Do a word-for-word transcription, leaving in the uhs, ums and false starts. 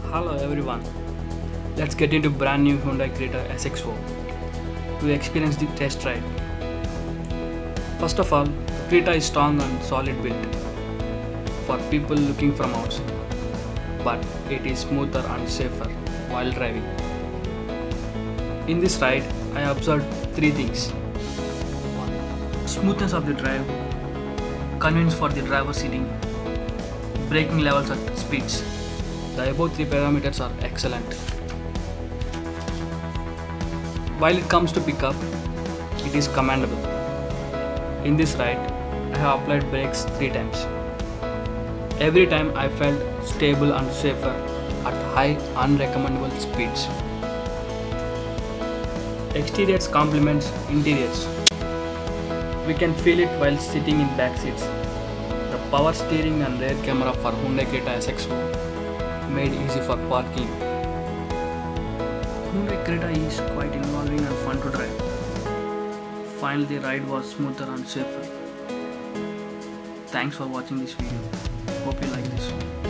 Hello everyone, let's get into brand new Hyundai Creta S X four to experience the test ride. First of all, Creta is strong and solid built for people looking from outside, but it is smoother and safer while driving. In this ride, I observed three things. Smoothness of the drive, convenience for the driver sitting, braking levels at speeds. The above three parameters are excellent. While it comes to pickup, it is commendable. In this ride, I have applied brakes three times. Every time I felt stable and safer at high unrecommendable speeds. Exteriors complements interiors. We can feel it while sitting in back seats. The power steering and rear camera for Hyundai Creta S X four made easy for parking. Hyundai Creta is quite involving and fun to drive. Finally, the ride was smoother and safer. Thanks for watching this video. Hope you like this one.